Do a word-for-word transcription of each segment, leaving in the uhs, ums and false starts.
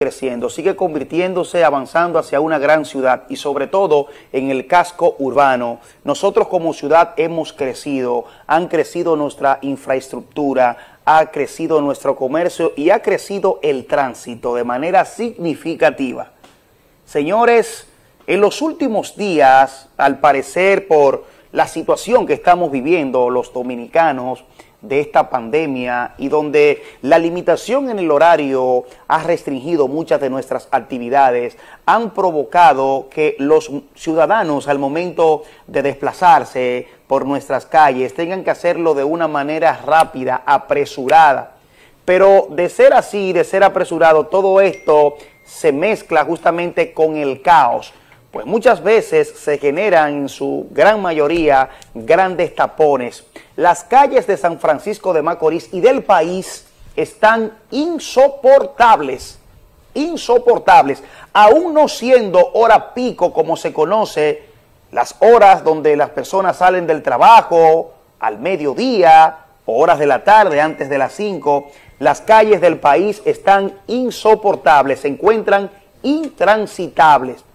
creciendo, sigue convirtiéndose, avanzando hacia una gran ciudad y sobre todo en el casco urbano. Nosotros como ciudad hemos crecido, han crecido nuestra infraestructura, ha crecido nuestro comercio y ha crecido el tránsito de manera significativa. Señores, en los últimos días, al parecer por la situación que estamos viviendo los dominicanos de esta pandemia y donde la limitación en el horario ha restringido muchas de nuestras actividades, han provocado que los ciudadanos al momento de desplazarse por nuestras calles tengan que hacerlo de una manera rápida, apresurada. Pero de ser así, de ser apresurado, todo esto se mezcla justamente con el caos. Pues muchas veces se generan en su gran mayoría grandes tapones. Las calles de San Francisco de Macorís y del país están insoportables, insoportables, aún no siendo hora pico como se conoce, las horas donde las personas salen del trabajo, al mediodía, o horas de la tarde, antes de las cinco, las calles del país están insoportables, se encuentran intransitables.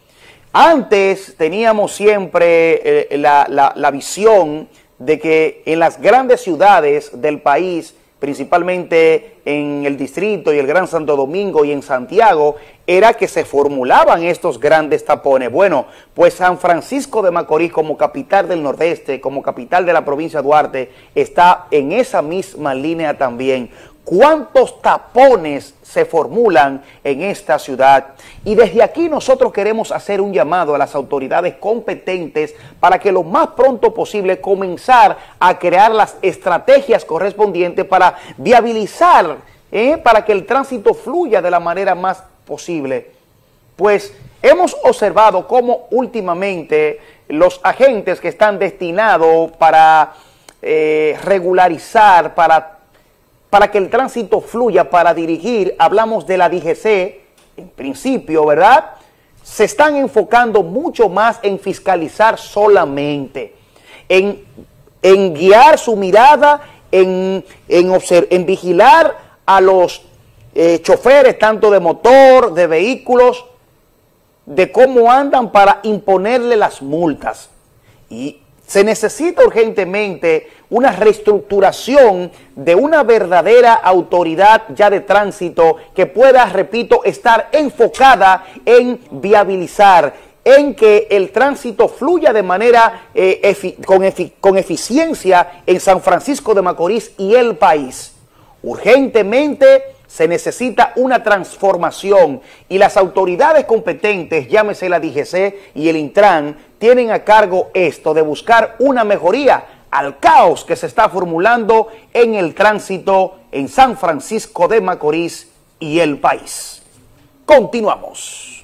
Antes teníamos siempre eh, la, la, la visión de que en las grandes ciudades del país, principalmente en el Distrito y el Gran Santo Domingo y en Santiago, era que se formulaban estos grandes tapones. Bueno, pues San Francisco de Macorís como capital del Nordeste, como capital de la provincia de Duarte, está en esa misma línea también. ¿Cuántos tapones se formulan en esta ciudad? Y desde aquí nosotros queremos hacer un llamado a las autoridades competentes para que lo más pronto posible comenzar a crear las estrategias correspondientes para viabilizar, ¿eh? para que el tránsito fluya de la manera más posible. Pues hemos observado cómo últimamente los agentes que están destinados para eh, regularizar, para para que el tránsito fluya, para dirigir, hablamos de la D G C, en principio, ¿verdad? Se están enfocando mucho más en fiscalizar solamente, en, en guiar su mirada, en, en, en vigilar a los eh, choferes, tanto de motor, de vehículos, de cómo andan para imponerle las multas. Y se necesita urgentemente una reestructuración de una verdadera autoridad ya de tránsito que pueda, repito, estar enfocada en viabilizar, en que el tránsito fluya de manera eh, efi con, efi con eficiencia en San Francisco de Macorís y el país. Urgentemente se necesita una transformación y las autoridades competentes, llámese la D G C y el Intran, tienen a cargo esto de buscar una mejoría al caos que se está formulando en el tránsito en San Francisco de Macorís y el país. Continuamos.